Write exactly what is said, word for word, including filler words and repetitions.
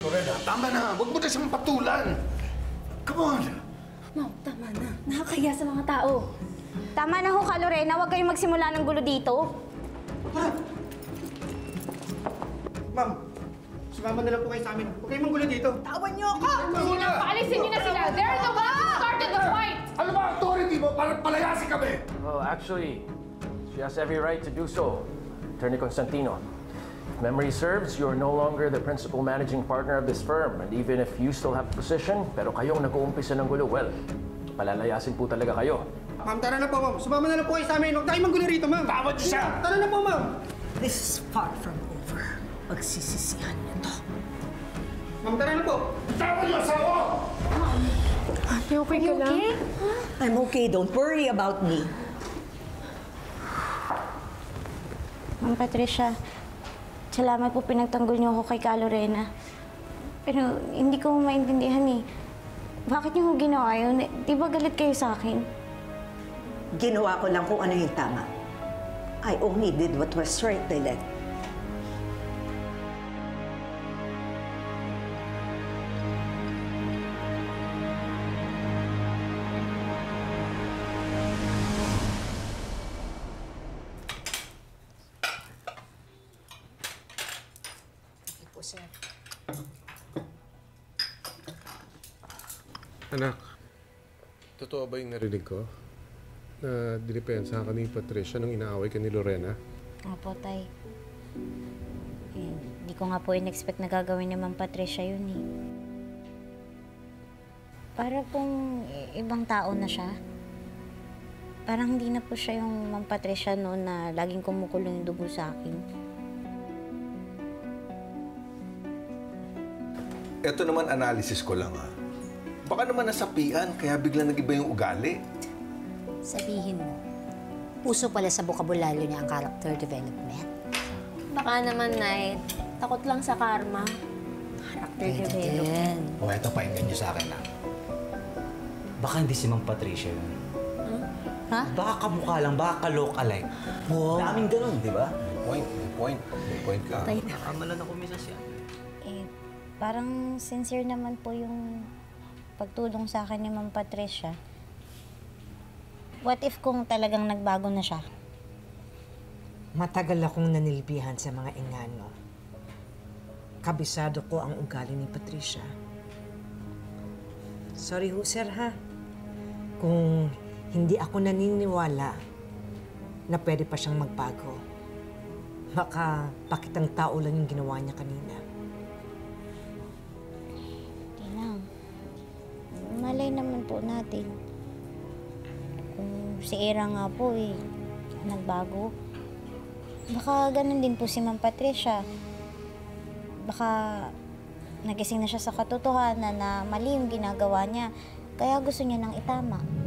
Lorena, tama na. Huwag mo na siyang patulan. Come on. Ma'am, tama na. Nakakaya sa mga tao. Tama na ho ka, Lorena. Huwag kayong magsimula ng gulo dito. Ma'am, sumama na lang po kayo sa amin. Huwag kayong manggulo dito. Tawan niyo ako! Sige na, paalisin niyo na sila. They're the ones who started the fight. Ano ba authority mo para palayasin kami? Well, actually, she has every right to do so, Attorney Constantino. If memory serves, you're no longer the principal managing partner of this firm. And even if you still have the position, pero kayong nag-uumpisa ng gulo, well, palalayasin po talaga kayo. Ma'am, tara na po, ma'am. Sumama na lang po kayo sa amin. Huwag tayong manggulo rito, ma'am. Tawad niyo siya! Tara na po, ma'am. This is far from over. Pagsisisihan niyo to. Ma'am, tara na po. Tawad niyo asawa! Ate, okay ka lang? I'm okay. Don't worry about me. Ma'am Patricia, salamat po pinagtanggol niyo ako kay Ka Lorena. Pero hindi ko maintindihan eh. Bakit niyo ko ginawa yun? Di ba galit kayo sa akin? Ginawa ko lang kung ano yung tama. I only did what was right, Dilek. Anak, totoo ba yung narinig ko? Na dinipensa ka ni Patricia nung inaaway ka ni Lorena? Opo, Tay. Eh, di ko nga po in-expect na gagawin ni Ma'am Patricia yun eh. Para pong ibang tao na siya. Parang hindi na po siya yung Ma'am Patricia noon na laging kumukulong yung dugo sa akin. Ito naman analysis ko lang ah. Baka naman nasapian, kaya biglang nag-iba yung ugali. Sabihin mo, puso pala sa bokabularyo niya ang character development. Baka naman, Nay. Takot lang sa karma. Character development. O, eto, pakinggan niyo sa akin, ha? Baka hindi si Ma'am Patricia yun. Huh? Ha? Baka kamukha lang, baka ka-look-alike. Wow. Daming ganun, di ba? May point, may point. May point ka. Nakamalan ako minsan siya. Eh, parang sincere naman po yung pagtulong sa akin ni Ma'am Patricia. What if kung talagang nagbago na siya? Matagal akong nanilbihan sa mga engano. Kabisado ko ang ugali ni Patricia. Sorry ho, sir, ha? Kung hindi ako naniniwala na pwede pa siyang magbago, baka pakitang tao lang yung ginawa niya kanina. Tinang, malay naman po natin. Kung si Ira nga po eh, nagbago. Baka ganun din po si Ma'am Patricia. Baka nagising na siya sa katotohanan na mali yung ginagawa niya. Kaya gusto niya nang itama.